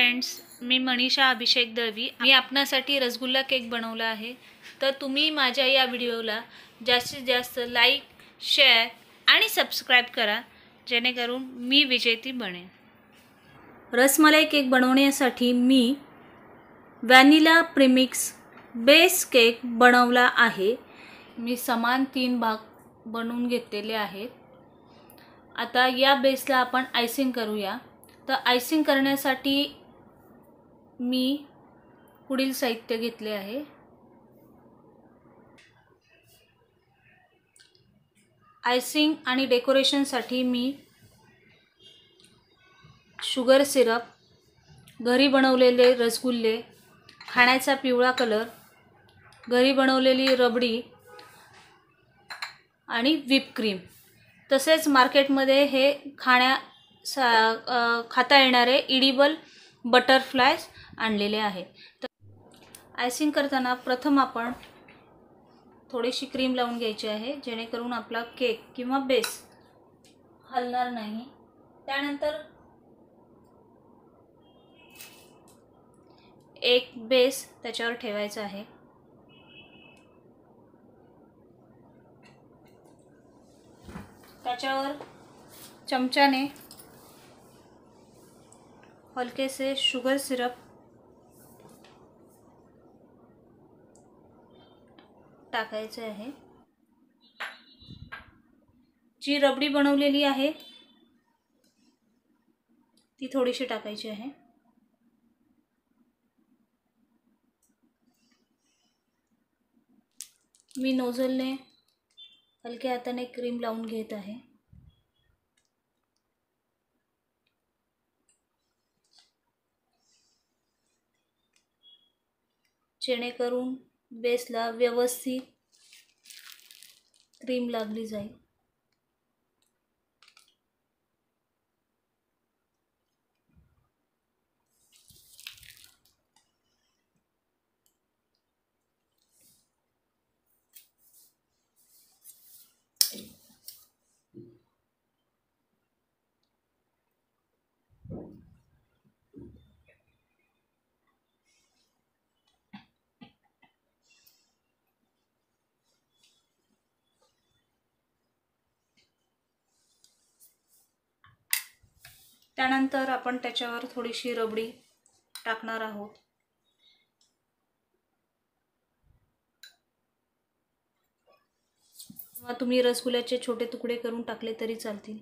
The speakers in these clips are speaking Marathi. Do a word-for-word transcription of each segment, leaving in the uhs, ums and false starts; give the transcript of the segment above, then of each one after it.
फ्रेंड्स, मी मनीषा अभिषेक दळवी. मी आपणासाठी रसगुल्ला केक बनवला आहे. तर तुम्ही माझ्या या व्हिडिओला जास्तीत जास्त लाईक, शेअर आणि सबस्क्राईब करा, जेणेकरून मी विजेती बनेन. रसमलाई केक बनवण्यासाठी मी व्हॅनिला प्रीमिक्स बेस केक बनवला आहे. मी समान तीन भाग बनवून घेतलेले आहेत. आता या बेसला आपण आयसिंग करूया. तर आयसिंग करण्यासाठी मी पुढील साहित्य घेतले आहे. आयसिंग आणि डेकोरेशनसाठी मी शुगर सिरप, घरी बनवलेले रसगुल्ले, खाण्याचा पिवळा कलर, घरी बनवलेली रबडी आणि व्हिप क्रीम, तसेच मार्केटमध्ये हे खाण्या सा खाता येणारे इडिबल बटरफ्लायज आणलेले आहे. तर आयसिंग करताना प्रथम आपण थोडीशी क्रीम लावून घ्यायची आहे, जेणेकरून आपला केक किंवा बेस हलणार नाही. त्यानंतर एक बेस त्याच्यावर ठेवायचा आहे. त्याच्यावर चमच्याने हलकेसे शुगर सिरप टाकायचे आहे. जी रबडी बनवलेली आहे ती थोडीशी टाकायची आहे. मी नोझलने हलक्या हाताने क्रीम लावून घेत आहे. जेणेकरून बेसला व्यवस्थित क्रीम लागली जाईल. त्यानंतर आपण त्याच्यावर थोडीशी रबडी टाकणार आहोत. किंवा तुम्ही रसगुल्ल्याचे छोटे तुकडे करून टाकले तरी चालतील.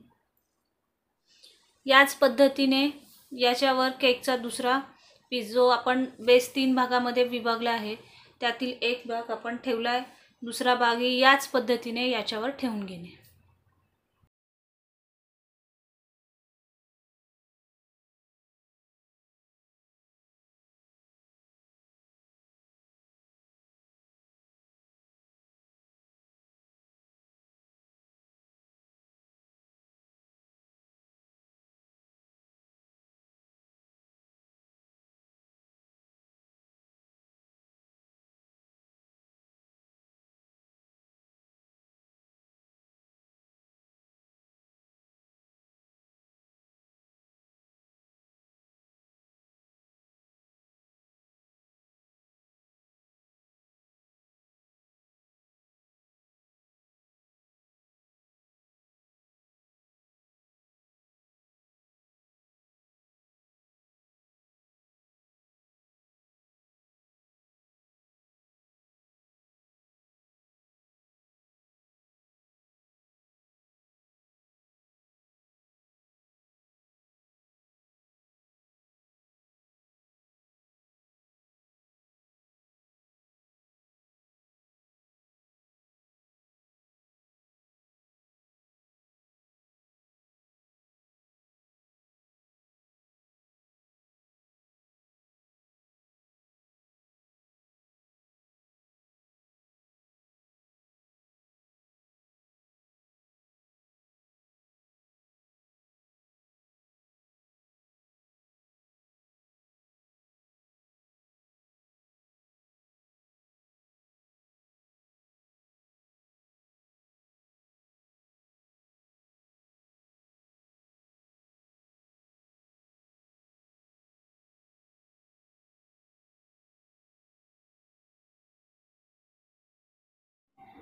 याच पद्धतीने याच्यावर केकचा दुसरा पीस, जो आपण बेस तीन भागामध्ये विभागला आहे, त्यातील एक भाग आपण ठेवला आहे. दुसरा भागही याच पद्धतीने याच्यावर ठेवून घेणे.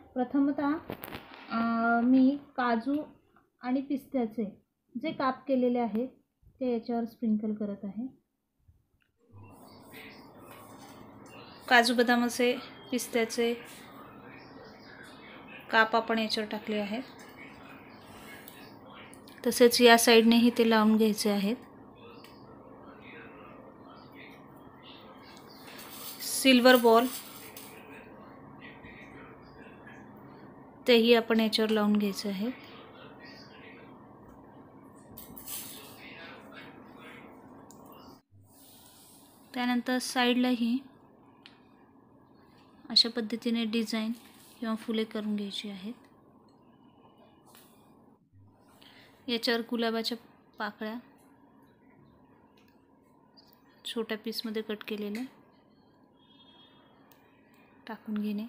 प्रथमतः अ, मी काजू आणि पिस्त्याचे जे काप केलेले आहेत ते याच्यावर स्प्रिंकल करत आहे. काजू बदामाचे पिस्त्याचे काप आपण याच्यावर टाकले आहेत. तसेच या साईडनेही ते लावून घ्यायचे आहेत. सिल्वर बॉल तेही आपण याच्यावर लावून घ्यायचे आहे. त्यानंतर साईडलाही अशा पद्धतीने डिझाईन किंवा फुले करून घ्यायची आहेत. याच्यावर गुलाबाच्या पाकळ्या छोट्या पीसमध्ये कट केलेल्या टाकून घेणे.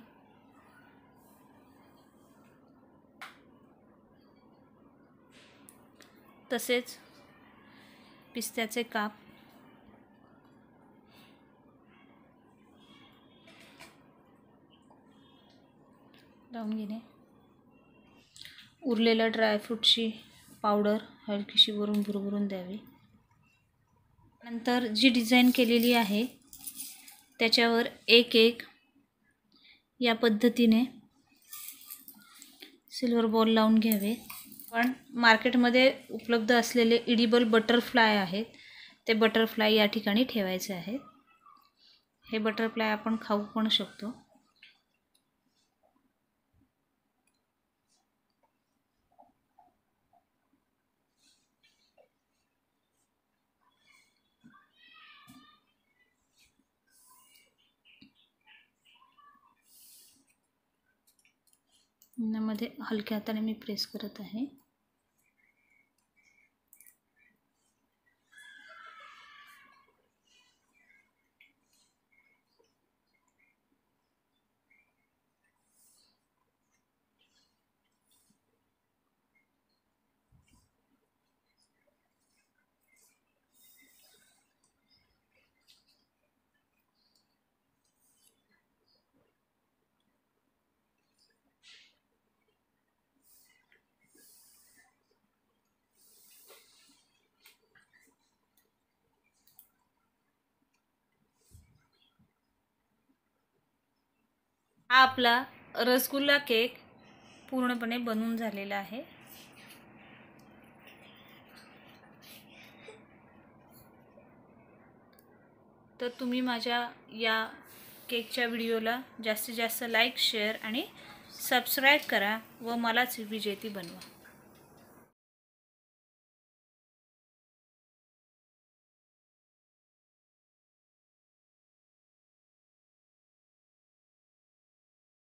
तसेच पिस्त्याचे काप लावून घेणे. उरलेल्या ड्रायफ्रूटची पावडर हलकीशी वरून भुरभुरून द्यावी. नंतर जी डिझाईन केलेली आहे त्याच्यावर एक एक या पद्धतीने सिल्वर बॉल लावून घ्यावे. पण मार्केटमध्ये उपलब्ध असलेले इडिबल बटरफ्लाय आहेत ते बटरफ्लाय या ठिकाणी ठेवायचे आहेत. हे बटरफ्लाय आपण खाऊ पण शकतो. यामध्ये हलक्या हाताने मी प्रेस करत आहे. हा आपला रसगुल्ला केक पूर्णपणे बनवून झालेला आहे. तर तुम्ही माझ्या या केकच्या व्हिडिओला जास्तीत जास्त लाईक, शेअर आणि सबस्क्राईब करा व मलाच विजेती बनवा.